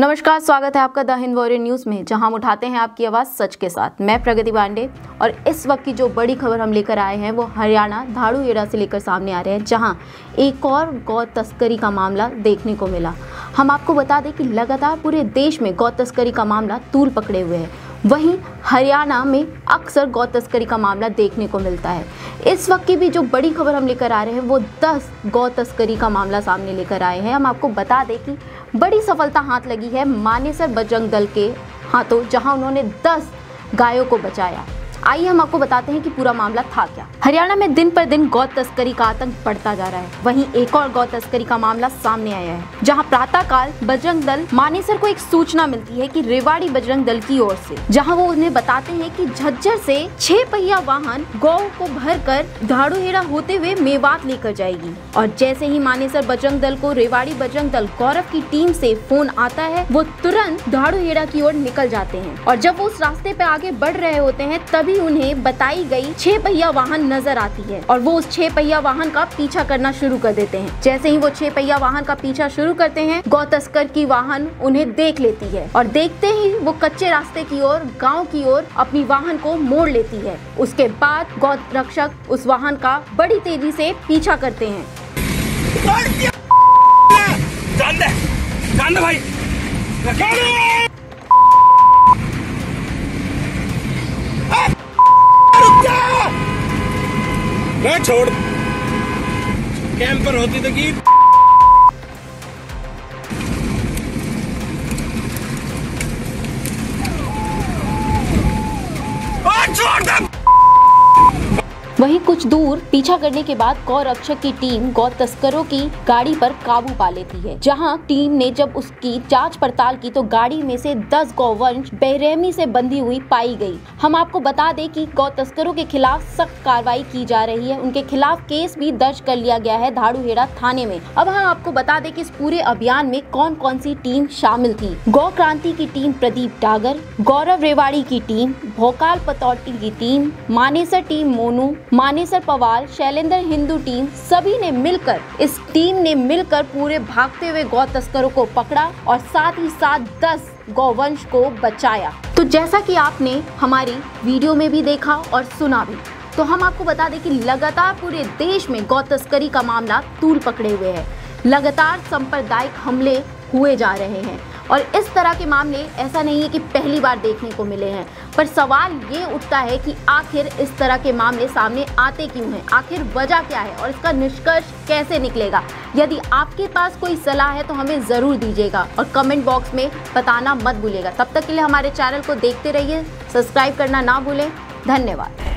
नमस्कार, स्वागत है आपका द हिंद वॉरियर न्यूज़ में, जहां हम उठाते हैं आपकी आवाज़ सच के साथ। मैं प्रगति पांडे और इस वक्त की जो बड़ी खबर हम लेकर आए हैं वो हरियाणा धाड़ूहेड़ा से लेकर सामने आ रहे हैं, जहां एक और गौ तस्करी का मामला देखने को मिला। हम आपको बता दें कि लगातार पूरे देश में गौ तस्करी का मामला तूल पकड़े हुए है, वहीं हरियाणा में अक्सर गौ तस्करी का मामला देखने को मिलता है। इस वक्त की भी जो बड़ी खबर हम लेकर आ रहे हैं वो 10 गौ तस्करी का मामला सामने लेकर आए हैं। हम आपको बता दें कि बड़ी सफलता हाथ लगी है मानेसर बजरंग दल के हाथों, जहां उन्होंने 10 गायों को बचाया। आइए हम आपको बताते हैं कि पूरा मामला था क्या। हरियाणा में दिन पर दिन गौ तस्करी का आतंक बढ़ता जा रहा है। वहीं एक और गौ तस्करी का मामला सामने आया है, जहां प्रातःकाल बजरंग दल मानेसर को एक सूचना मिलती है कि रेवाड़ी बजरंग दल की ओर से, जहां वो उन्हें बताते हैं कि झज्जर से 6 पहिया वाहन गौ को भरकर धाड़ूहेड़ा होते हुए मेवात लेकर जाएगी। और जैसे ही मानेसर बजरंग दल को रेवाड़ी बजरंग दल गौरव की टीम से फोन आता है, वो तुरंत धाड़ूहेड़ा की ओर निकल जाते हैं। और जब वो उस रास्ते पे आगे बढ़ रहे होते हैं, तभी उन्हें बताई गई 6 पहिया वाहन नजर आती है और वो उस 6 पहिया वाहन का पीछा करना शुरू कर देते हैं। जैसे ही वो 6 पहिया वाहन का पीछा शुरू करते हैं, गौ तस्कर की वाहन उन्हें देख लेती है और देखते ही वो कच्चे रास्ते की ओर, गांव की ओर अपनी वाहन को मोड़ लेती है। उसके बाद गौ रक्षक उस वाहन का बड़ी तेजी से पीछा करते हैं। जान दे भाई, छोड़, कैंपर होती तो की छोड़ दे। वहीं कुछ दूर पीछा करने के बाद गौ रक्षक की टीम गौ तस्करों की गाड़ी पर काबू पा लेती है। जहां टीम ने जब उसकी जांच पड़ताल की तो गाड़ी में से 10 गौवंश बेरहमी से बंधी हुई पाई गई। हम आपको बता दें कि गौ तस्करों के खिलाफ सख्त कार्रवाई की जा रही है। उनके खिलाफ केस भी दर्ज कर लिया गया है धाड़ूहेड़ा थाने में। अब हम आपको बता दें कि इस पूरे अभियान में कौन कौन सी टीम शामिल थी। गौ क्रांति की टीम प्रदीप डागर, गौरव रेवाड़ी की टीम, भोकाल पतौटी की team, Manesar team Monu, Manesar Pawal, Shailendra Hindu team, सभी ने मिलकर, इस टीम ने मिलकर पूरे भागते हुए गौ तस्करों को पकड़ा और साथ ही साथ 10 गौवंश को बचाया। तो जैसा कि आपने हमारी वीडियो में भी देखा और सुना भी, तो हम आपको बता दें कि लगातार पूरे देश में गौ तस्करी का मामला तूल पकड़े हुए है। लगातार सांप्रदायिक हमले हुए जा रहे हैं और इस तरह के मामले ऐसा नहीं है कि पहली बार देखने को मिले हैं। पर सवाल ये उठता है कि आखिर इस तरह के मामले सामने आते क्यों हैं, आखिर वजह क्या है और इसका निष्कर्ष कैसे निकलेगा। यदि आपके पास कोई सलाह है तो हमें ज़रूर दीजिएगा और कमेंट बॉक्स में बताना मत भूलिएगा। तब तक के लिए हमारे चैनल को देखते रहिए, सब्सक्राइब करना ना भूलें। धन्यवाद।